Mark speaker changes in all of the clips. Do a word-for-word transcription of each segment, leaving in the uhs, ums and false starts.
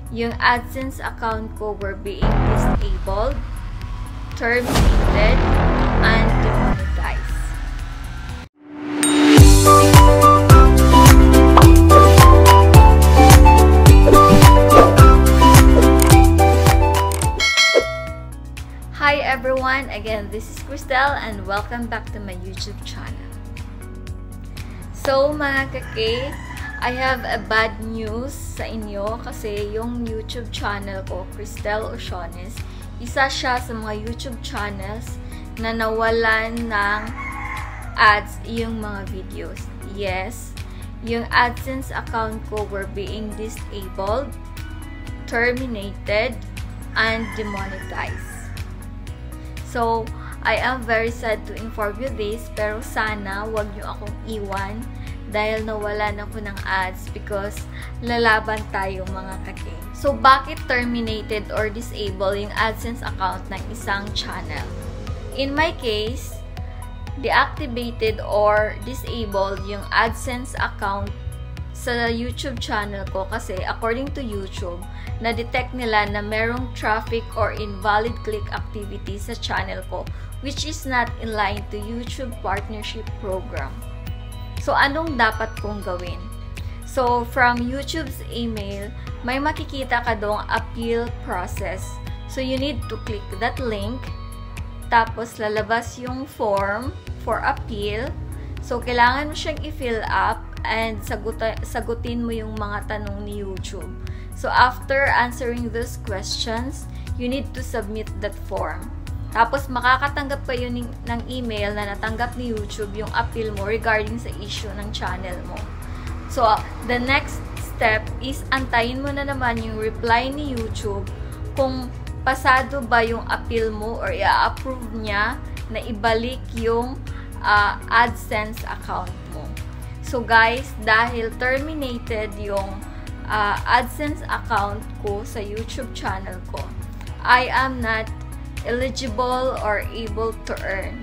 Speaker 1: yung ADSENSE account ko were being disabled, terminated, and demonetized. Hi everyone! Again, this is Krystelle and welcome back to my YouTube channel. So mga kake, I have a bad news sa inyo kasi yung YouTube channel ko, Krystelle Ociones, isa siya sa mga YouTube channels na nawalan ng ads yung mga videos. Yes, yung ADSENSE account ko were being disabled, terminated, and demonetized. So, I am very sad to inform you this, pero sana wag nyo akong iwan dahil nawalan ako ng ads because lalaban tayo mga kake. So, bakit terminated or disable yung ADSENSE account ng isang channel? In my case, deactivated or disabled yung ADSENSE account sa YouTube channel ko kasi according to YouTube, na-detect nila na merong traffic or invalid click activity sa channel ko which is not in line to YouTube partnership program. So, anong dapat kong gawin? So, from YouTube's email, may makikita ka dong appeal process. So, you need to click that link. Tapos, lalabas yung form for appeal. So, kailangan mo siyang i-fill up and sagutin, sagutin mo yung mga tanong ni YouTube. So, after answering those questions, you need to submit that form. Tapos, makakatanggap kayo ng, ng email na natanggap ni YouTube yung appeal mo regarding sa issue ng channel mo. So, the next step is antayin mo na naman yung reply ni YouTube kung pasado ba yung appeal mo or i-approve niya na ibalik yung uh, ADSENSE account mo. So guys, dahil terminated yung uh, ADSENSE account ko sa YouTube channel ko, I am not eligible or able to earn.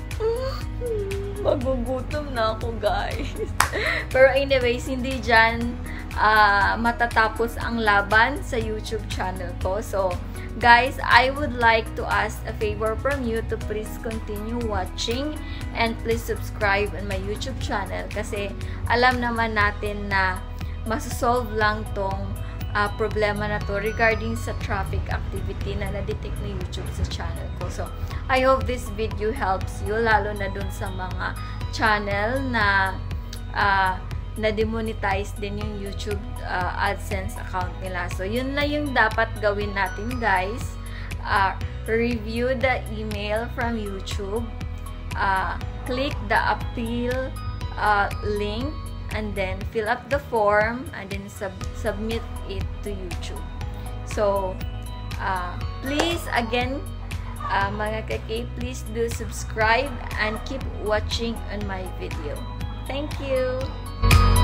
Speaker 1: Magugutom na ako guys. Pero anyways, hindi dyan uh, matatapos ang laban sa YouTube channel ko. So guys, I would like to ask a favor from you to please continue watching and please subscribe on my YouTube channel kasi alam naman natin na masosolve lang tong uh, problema na to regarding sa traffic activity na na-detect ni YouTube sa channel ko. So, I hope this video helps you, lalo na dun sa mga channel na uh, na-demonetize din yung YouTube uh, ADSENSE account nila. So, yun na yung dapat gawin natin, guys. Uh, review the email from YouTube. Uh, click the appeal uh, link and then fill up the form and then sub submit it to YouTube. So, uh, please, again, uh, mga kake, please do subscribe and keep watching on my video. Thank you!